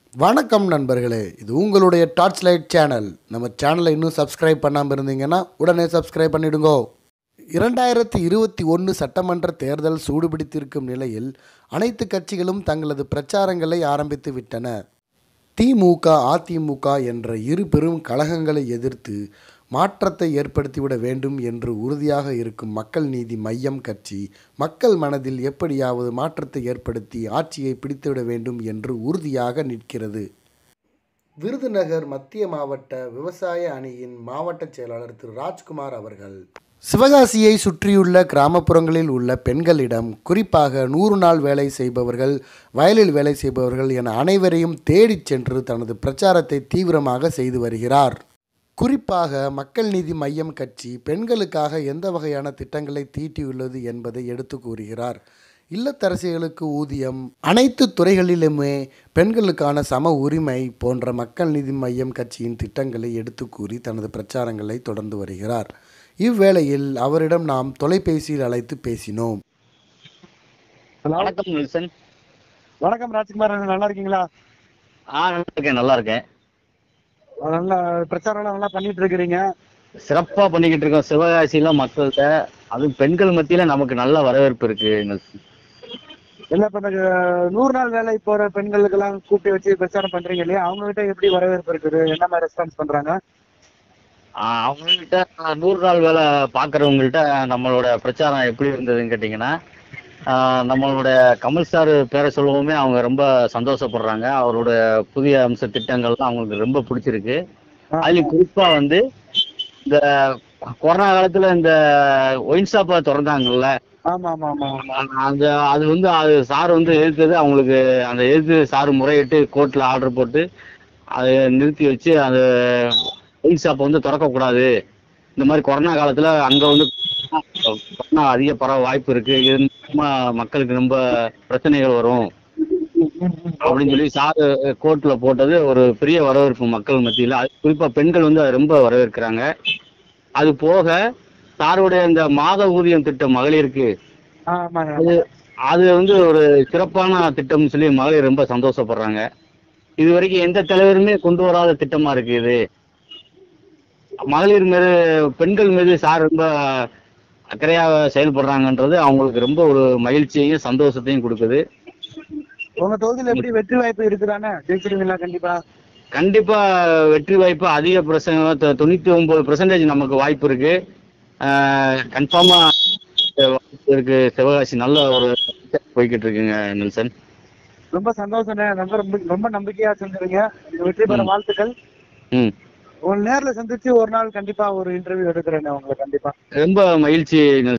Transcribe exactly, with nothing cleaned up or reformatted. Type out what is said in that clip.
வணக்கம் நண்பர்களே, இது உங்களுடைய டார்ச் லைட் சேனல். நம்ம சேனலை இன்னும் சப்ஸ்கிரைப் பண்ணாமல் இருந்தீங்கன்னா உடனே சப்ஸ்கிரைப் பண்ணிடுங்கோ. இரண்டாயிரத்தி இருபத்தி ஒன்று சட்டமன்ற தேர்தல் சூடுபிடித்திருக்கும் நிலையில் அனைத்து கட்சிகளும் தங்களது பிரச்சாரங்களை ஆரம்பித்து விட்டன. திமுக, அதிமுக என்ற இரு பெரும் கழகங்களை எதிர்த்து மாற்றத்தை ஏற்படுத்திவிட வேண்டும் என்று உறுதியாக இருக்கும் மக்கள் நீதி மையம் கட்சி மக்கள் மனதில் எப்படியாவது மாற்றத்தை ஏற்படுத்தி ஆட்சியை பிடித்துவிட வேண்டும் என்று உறுதியாக நிற்கிறது. விருதுநகர் மத்திய மாவட்ட விவசாய அணியின் மாவட்ட செயலாளர் திரு ராஜ்குமார் அவர்கள் சிவகாசியை சுற்றியுள்ள கிராமப்புறங்களில் உள்ள பெண்களிடம், குறிப்பாக நூறு நாள் வேலை செய்பவர்கள், வயலில் வேலை செய்பவர்கள் என அனைவரையும் தேடிச் சென்று தனது பிரச்சாரத்தை தீவிரமாக செய்து வருகிறார். குறிப்பாக மக்கள் நீதி மையம் கட்சி பெண்களுக்காக எந்த வகையான திட்டங்களை தீட்டியுள்ளது என்பதை எடுத்து கூறுகிறார். இல்லத்தரசிகளுக்கு ஊதியம், அனைத்து துறைகளிலுமே பெண்களுக்கான சம உரிமை போன்ற மக்கள் நீதி மையம் கட்சியின் திட்டங்களை எடுத்து கூறி தனது பிரச்சாரங்களை தொடர்ந்து வருகிறார். இவ்வேளையில் அவரிடம் நாம் தொலைபேசியில் அழைத்து பேசினோம். வணக்கம் நில்சன். வணக்கம் ராஜ்குமார், நல்லா இருக்கீங்களா? ஆ நல்லா இருக்கேன் நல்லா இருக்கேன் நல்லா பிரச்சாரம் நல்லா பண்ணிட்டு இருக்கிறீங்க. சிறப்பா பண்ணிக்கிட்டு இருக்கோம். சிவகாசியில மக்கள்கிட்ட, அது பெண்கள் மத்தியில நமக்கு நல்ல வரவேற்பு இருக்கு நில்சன். இல்ல இப்ப இந்த நூறு நாள் வேலை போற பெண்களுக்கு எல்லாம் கூப்பிட்டு வச்சு பிரச்சாரம் பண்றீங்க இல்லையா, அவங்க கிட்ட எப்படி வரவேற்பு இருக்குது, என்ன மாதிரி ரெஸ்பான்ஸ் பண்றாங்க? அவங்கள்ட்ட நூறு நாள் வேலை பாக்குறவங்கள்ட்ட நம்மளோட பிரச்சாரம் எப்படி இருந்ததுன்னு கேட்டீங்கன்னா, நம்மளோட கமல் சார் பேரை சொல்லவுமே அவங்க ரொம்ப சந்தோஷப்படுறாங்க. அவரோட புதிய அம்ச திட்டங்கள்லாம் அவங்களுக்கு ரொம்ப பிடிச்சிருக்கு. அதுல குறிப்பா வந்து இந்த கொரோனா காலத்துல இந்த ஒயின் ஷாப்பை திறந்தாங்கல்ல, அந்த அது வந்து அது சார் வந்து எதிர்த்தது அவங்களுக்கு, அந்த எதிர்த்து சார் முறையிட்டு கோர்ட்ல ஆர்டர் போட்டு அதை நிறுத்தி வச்சு அந்த ஒயின் ஷாப்பை வந்து திறக்கக்கூடாது, இந்த மாதிரி கொரோனா காலத்துல அங்க வந்து கொரோனா அதிக பரவ வாய்ப்பு இருக்கு, இது மக்களுக்கு ரொம்ப பிரச்சனைகள் வரும் அப்படின்னு சொல்லி சார் கோர்ட்ல போட்டது ஒரு பெரிய வரவேற்பு மக்கள் மத்தியில. அது குறிப்பா பெண்கள் வந்து அதை ரொம்ப வரவேற்கிறாங்க. அது போக சாருடைய இந்த மாத ஊதியம் திட்டம் மகளிருக்கு, அது அது வந்து ஒரு சிறப்பான திட்டம்னு சொல்லி மகளிர் ரொம்ப சந்தோஷப்படுறாங்க. இது வரைக்கும் எந்த தலைவருமே கொண்டு வராத திட்டமா இருக்கு இது. மகளிர் மீது, பெண்கள் மீது சார் ரொம்ப அக்கறையாக செயல்படுறாங்கன்றது அவங்களுக்கு ரொம்ப ஒரு மகிழ்ச்சியையும் சந்தோஷத்தையும் கொடுக்குது. உங்க தொகுதியில் எப்படி வெற்றி வாய்ப்பு இருக்குதானே? ஜெயிச்சிருவீங்களா? கண்டிப்பா கண்டிப்பா வெற்றி வாய்ப்பு அதிக பர்சன்ட், தொண்ணூத்தி ஒன்பது பெர்சன்டேஜ் நமக்கு வாய்ப்பு இருக்கு. கன்ஃபார்மா வாய்ப்பு இருக்கு. சிவகாசி நல்ல ஒரு போய்கிட்டு இருக்குங்க நெல்சன். ரொம்ப சந்தோஷம். ரொம்ப ரொம்ப நம்பிக்கையா செஞ்சுருங்க. வெற்றி பெற வாழ்த்துக்கள். ம் ஒரு நேர்ல சந்திச்சு ஒரு நாள் கண்டிப்பா ஒரு இன்டர்வியூ எடுக்கிறேன் உங்களை. கண்டிப்பா ரொம்ப மகிழ்ச்சி.